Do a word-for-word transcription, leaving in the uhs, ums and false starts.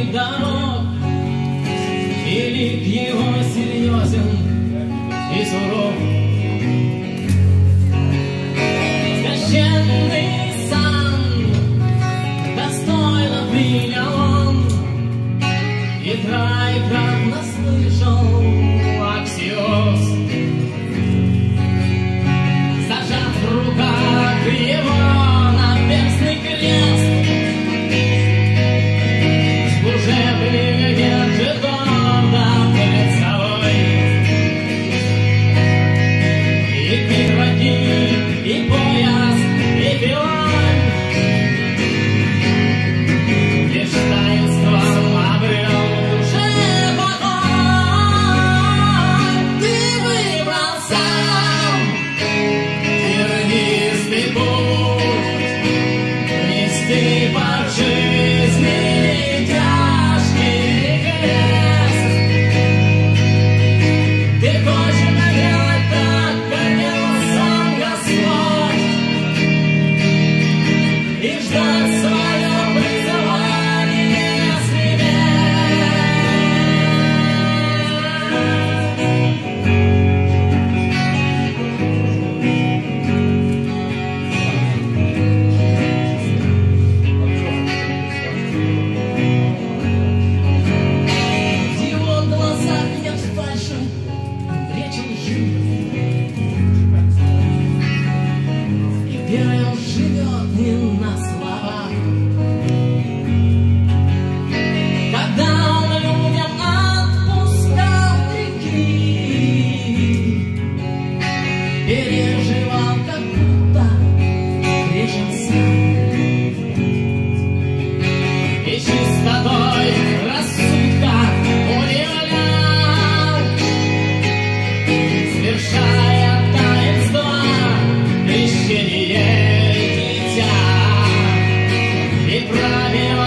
пустынных дорог, и лик его серьезен и суров. Священный сан достойно принял он, и троекратно слышал аксиоз. Зажав в руках его наперстный крест, служебный держит гордо перед собой. И пироги, и пояс, и пилань, лишь таинством обрел уже покой. Ты выбрал сам тернистый путь, нести по жизни тяжкий крест. Ты хочешь делать так, как делал сам Господь, и ждать свое призывание с небес. В его глазах нет фальши, речи лжи, и верой он живет не на словах. Когда он людям отпускал грехи, переживал, как будто грешен сам. И чистотой рассудка удивлял, совершая таинство крещения дитя, и правил